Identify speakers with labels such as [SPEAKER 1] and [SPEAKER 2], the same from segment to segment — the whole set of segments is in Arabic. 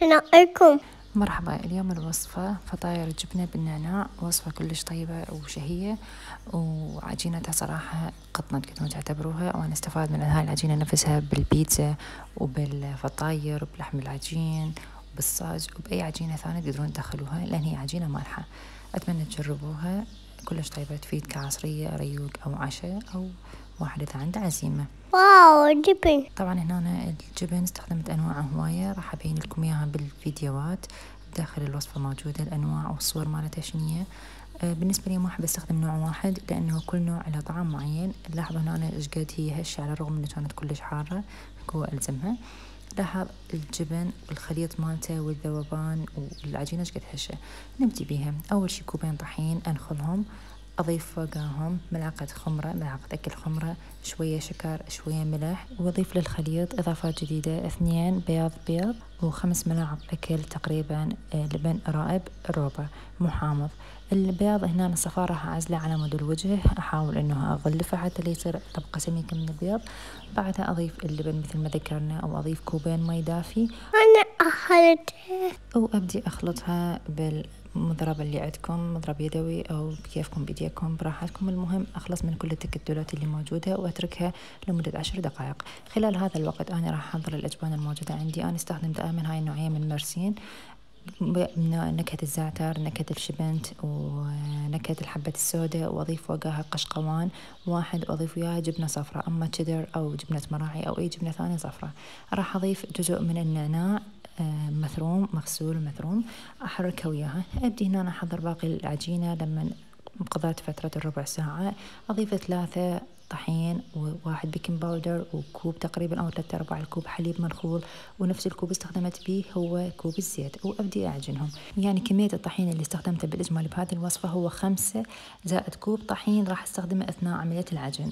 [SPEAKER 1] نقلكم.
[SPEAKER 2] مرحبا. اليوم الوصفة فطاير الجبنة بالنعناع، وصفة كلش طيبة وشهية، وعجينتها صراحة قطنة تقدرون تعتبروها، وأنا استفاد من هاي العجينة نفسها بالبيتزا وبالفطاير وبلحم العجين وبالصاج وبأي عجينة ثانية تقدرون تدخلوها، لأن هي عجينة مالحة. أتمنى تجربوها، كلش طيبة، تفيد كعصرية ريوق أو عشاء أو واحد إذا عنده عزيمة.
[SPEAKER 1] واو جبن.
[SPEAKER 2] طبعا هنا الجبن استخدمت أنواع هواية، راح أبين لكم إياها بالفيديوهات. داخل الوصفة موجودة الأنواع والصور مالتها شنية. بالنسبة لي ما أحب أستخدم نوع واحد، لأنه كل نوع له طعم معين. لاحظوا هنا إيش قد هي هشة، على الرغم إنه كانت كلش حارة قوة ألزمها. لاحظ الجبن والخليط مالته والذوبان والعجينة إيش قد هشة. نبدي بيها. أول شي كوبين طحين أنخلهم، أضيف فوقهم ملعقة خمرة، ملعقة أكل خمرة، شوية شكر، شوية ملح، وأضيف للخليط إضافات جديدة 2 بيض و5 ملاعق أكل تقريبا لبن رائب روبا مو حامض. البيض هنا الصفار راح أعزله على مود الوجه، أحاول إنه أغلفه حتى ليصير طبقة سميكة من البيض. بعدها أضيف اللبن مثل ما ذكرنا، أو أضيف كوبين ماء دافي،
[SPEAKER 1] أنا أخلطها
[SPEAKER 2] وأبدي أخلطها بالمضرب اللي عندكم، مضرب يدوي أو بكيفكم بيديكم براحتكم. المهم أخلص من كل التكتلات اللي موجودة وأتركها لمدة 10 دقائق. خلال هذا الوقت أنا راح أحضر الأجبان الموجودة عندي. أنا استخدم دائما هاي النوعية من المرسين، نكهة الزعتر، نكهة الشبنت، ونكهة الحبة السوداء، وأضيف فوقها قشقوان واحد، وأضيف وياها جبنة صفراء، أما تشيدر أو جبنة مراعي أو أي جبنة ثانية صفراء. راح أضيف جزء من النعناع مثروم، مغسول مثروم، أحركه وياها. أبدي هنا أحضر باقي العجينة. لما قضيت فترة الربع ساعة أضيف 3 طحين وواحد بيكنج باودر وكوب تقريبا أو 3/4 الكوب حليب منخول، ونفس الكوب استخدمت به هو كوب الزيت، وأبدي أعجنهم. يعني كمية الطحين اللي استخدمته بالإجمالي بهذه الوصفة هو 5 زائد كوب طحين راح استخدمه أثناء عملية العجن.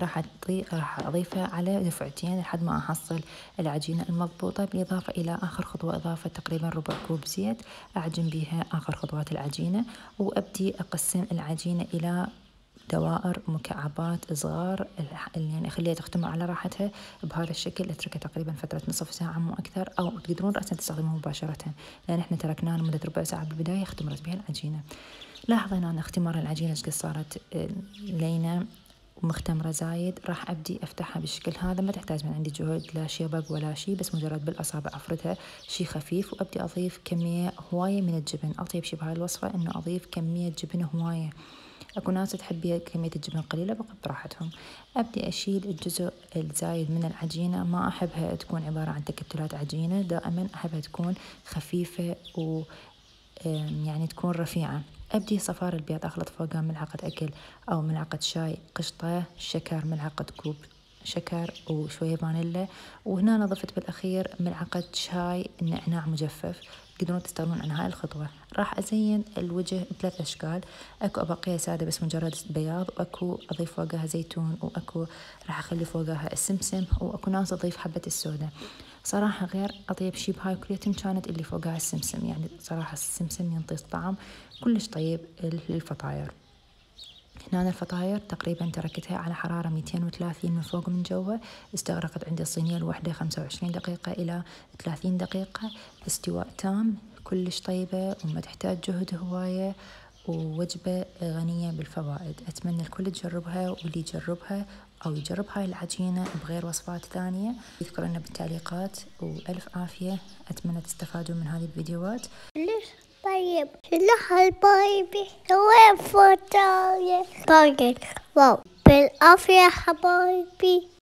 [SPEAKER 2] راح أضيفه على دفعتين لحد ما أحصل العجينة المضبوطة، بالإضافة إلى آخر خطوة إضافة تقريبا ربع كوب زيت أعجن بها آخر خطوات العجينة. وأبدي أقسم العجينة إلى دوائر مكعبات صغار، يعني أخليها تختمر على راحتها بهذا الشكل. أتركها تقريبا فترة نصف ساعة مو أكثر، أو تقدرون رأسا تستخدموه مباشرة، لأن إحنا تركناه لمدة ربع ساعة بالبداية اختمرت بها العجينة. لاحظ هنا أن اختمار العجينة قد صارت لينة ومختمرة زايد. راح أبدي أفتحها بالشكل هذا، ما تحتاج من عندي جهد لا شبق ولا شيء، بس مجرد بالأصابع أفردها شيء خفيف. وأبدي أضيف كمية هواية من الجبن. أطيب شيء بهاي الوصفة إنه أضيف كمية جبن هواية. أكو ناس تحب كمية الجبن قليلة بقى براحتهم. أبدي أشيل الجزء الزايد من العجينة. ما أحبها تكون عبارة عن تكتلات عجينة، دائما أحبها تكون خفيفة و يعني تكون رفيعة. أبدي صفار البيض أخلط فوقها ملعقة أكل أو ملعقة شاي قشطة، شكر ملعقة كوب شكر، وشوية فانيلا. وهنا أنا ضفت بالأخير ملعقة شاي نعناع مجفف. تقدرون تستغنون عن هاي الخطوة. راح أزين الوجه ب3 أشكال. أكو أبقيها سادة بس مجرد بياض، وأكو أضيف فوقها زيتون، وأكو راح أخلي فوقها السمسم، وأكو ناس أضيف حبة السوداء. صراحة غير أطيب شي بهاي كليتهم كانت اللي فوقها السمسم، يعني صراحة السمسم ينطي طعم كلش طيب للفطاير. هنا الفطاير تقريبا تركتها على حرارة 230 من فوق من جوا. استغرقت عندي الصينية الواحدة 25 دقيقة إلى 30 دقيقة. استواء تام، كلش طيبة وما تحتاج جهد هواية، ووجبة غنية بالفوائد. أتمنى الكل تجربها، واللي يجربها أو يجرب هاي العجينة بغير وصفات ثانية يذكر لنا بالتعليقات. وألف عافية. أتمنى تستفادوا من هذه الفيديوهات.
[SPEAKER 1] ليش طيب؟ شلح البايبي هو فطاير طاير. واو بالعافية حبايبي.